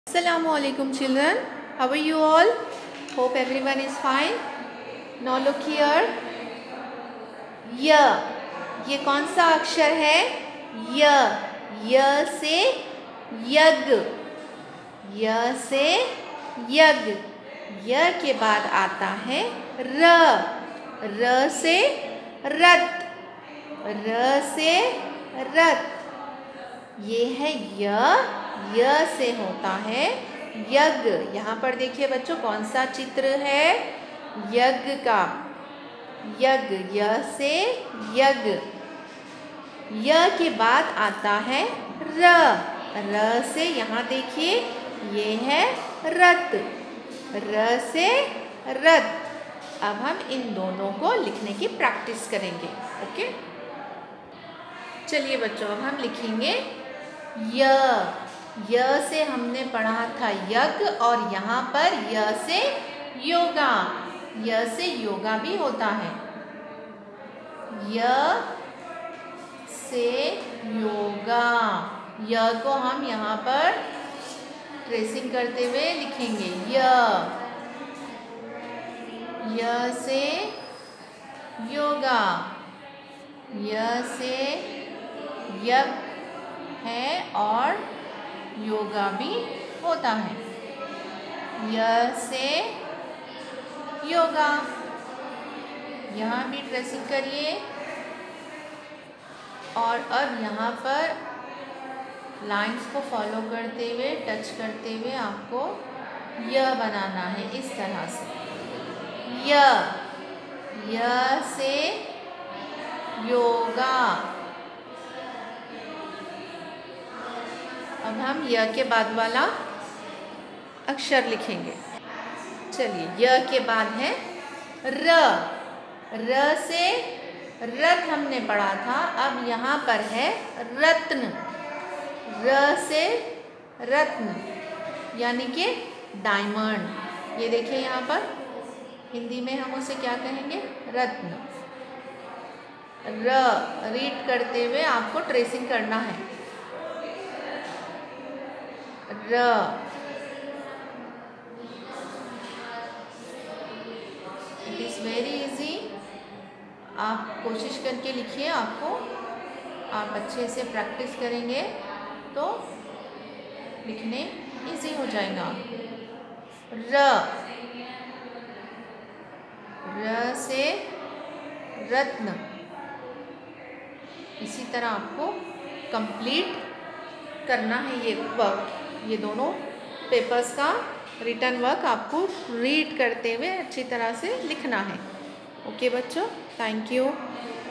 Assalamualaikum children, how are you all? Hope everyone is fine. Now look here. य, ये कौन सा अक्षर है? य से यज्ञ, य से यज्ञ। य के बाद आता है र से रथ, र से रथ। ये है य से होता है यज्ञ। यहाँ पर देखिए बच्चों कौन सा चित्र है? यज्ञ का। यज्ञ, य से यज्ञ। य के बाद आता है र से, यहाँ देखिए ये है रथ, र से रथ। अब हम इन दोनों को लिखने की प्रैक्टिस करेंगे। ओके, चलिए बच्चों अब हम लिखेंगे य से हमने पढ़ा था यज्ञ, और यहाँ पर य से योगा, य से योगा भी होता है। य से योगा, य को हम यहाँ पर ट्रेसिंग करते हुए लिखेंगे। य से योगा, य से यज्ञ है और योगा भी होता है। य से योगा, यहाँ भी ट्रेसिंग करिए। और अब यहाँ पर लाइंस को फॉलो करते हुए, टच करते हुए आपको य बनाना है इस तरह से। य से योगा। अब हम य के बाद वाला अक्षर लिखेंगे। चलिए, य के बाद है र से रथ हमने पढ़ा था। अब यहाँ पर है रत्न, र से रत्न यानी कि डायमंड। ये देखिए यहाँ पर हिंदी में हम उसे क्या कहेंगे? रत्न। रीड करते हुए आपको ट्रेसिंग करना है। It is very easy. आप कोशिश करके लिखिए, आप अच्छे से प्रैक्टिस करेंगे तो लिखने इजी हो जाएगा। र से रत्न। इसी तरह आपको कंप्लीट करना है ये वर्क। ये दोनों पेपर्स का रिटन वर्क आपको रीड करते हुए अच्छी तरह से लिखना है। ओके बच्चों, थैंक यू।